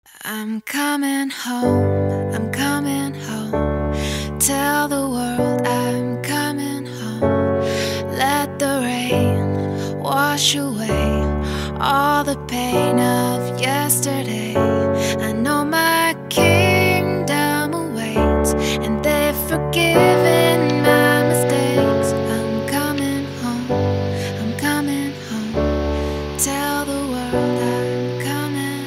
I'm coming home, I'm coming home. Tell the world I'm coming home. Let the rain wash away all the pain of yesterday. I know my kingdom awaits, and they've forgiven my mistakes. I'm coming home, I'm coming home. Tell the world I'm coming.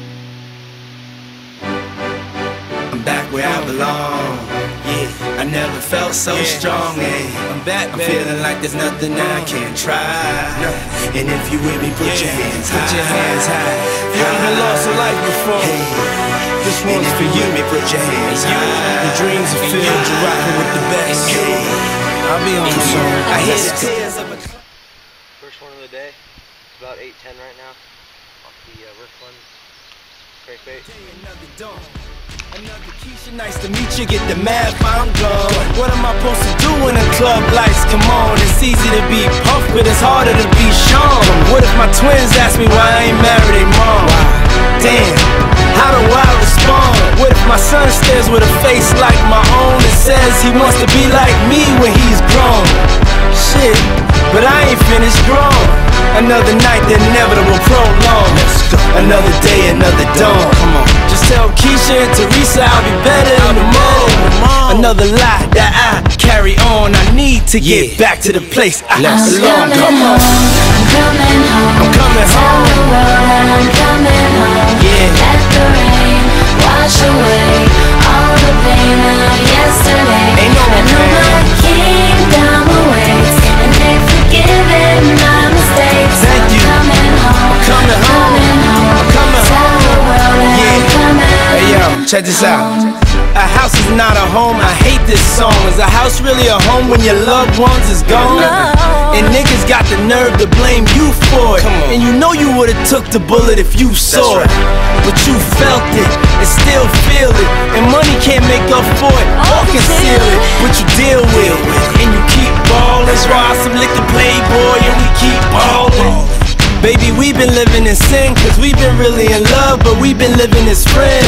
I'm back where I belong. Yeah, I never felt so strong. I'm back, I'm feeling like there's nothing I can't try. And if you with me, put your hands high. Put your hands high. You ever lost a life before? This one's for you. Put your hands high. Your dreams are filled, you're rocking with the best. I'll be on soon. I hear the tears of a First one of the day. It's about 8:10 right now. Off the Rickland crankbait. Another Keisha, nice to meet you. Get the math, I'm gone. What am I supposed to do when the club lights come on? It's easy to be Puff, but it's harder to be Sean. What if my twins ask me why I ain't married their mom? Damn, how do I respond? What if my son stares with a face like my own and says he wants to be like me when he's grown? Shit, but I ain't finished grown. Another night, the inevitable prolong. Another day, another dawn. Come on. Just tell Keisha and Teresa I'll be better in the morning. Another lie that I carry on. I need to get back to the place I belong. Come on. I'm coming home. I'm coming home. Tell the world I'm coming home. Yeah. Let the rain wash away all the pain of yesterday. Ain't no I know pain. my kingdom awaits, and they've forgiven my mistakes. Thank you. I'm coming home. Coming home. I'm coming Tell home. the world that I'm coming. Hey yo, check this out. A house is not a home, I hate this song. Is a house really a home when your loved ones is gone? And niggas got the nerve to blame you for it. And you know you would've took the bullet if you saw it. But you felt it and still feel it. And money can't make up for it or conceal it. But you deal with it and you keep ballin'. Try some liquor playboy and we keep ballin'. Baby, we've been living in sin, cause we've been really in love, but we've been living as friends.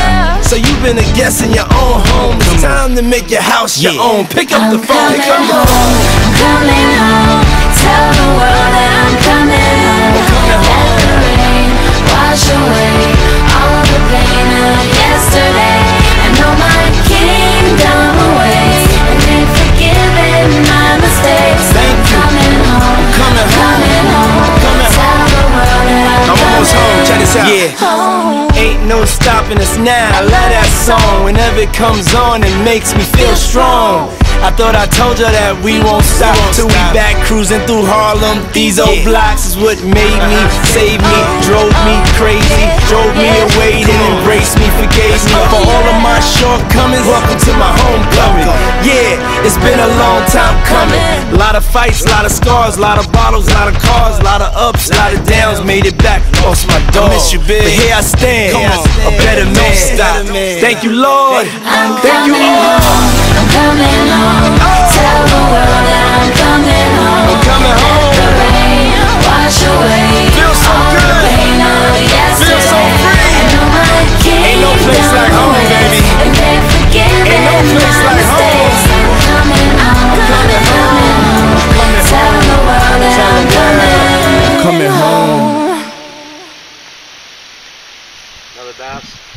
So you've been a guest in your own home. It's time to make your house your own. Pick up the phone, pick up the phone. I'm coming home. Tell the world that I'm coming home. Let the rain wash away all the pain of yesterday. I know my kingdom awaits, and they've forgiven my mistakes. Thank you. Coming home. Coming home. Coming home. Coming Tell the world that I'm almost home, check this out. home. Ain't no stopping us now. I love that song. Whenever it comes on, it makes me feel strong. I thought I told you that we won't stop till we back cruising through Harlem. These old blocks is what made me, saved me, drove me crazy, drove me away, then embraced me, forgave me for all of my shortcomings. Welcome to my homecoming. Yeah, it's been a long time coming. A lot of fights, a lot of scars, a lot of bottles, a lot of cars, a lot of ups, a lot of downs. Made it back, lost my dog. I miss you, big. But here I stand, a better man. Thank you, Lord. Thank you, Lord. I'm coming home. Tell the world that I'm coming home. I'm coming home. Let the rain wash away Feels so all good. the pain of yesterday. Feels so free. I know my Ain't no place like home, baby. And they've forgiven Ain't no place my like home. mistakes. I'm coming home. coming home. Tell the world that I'm Coming home. Another bass.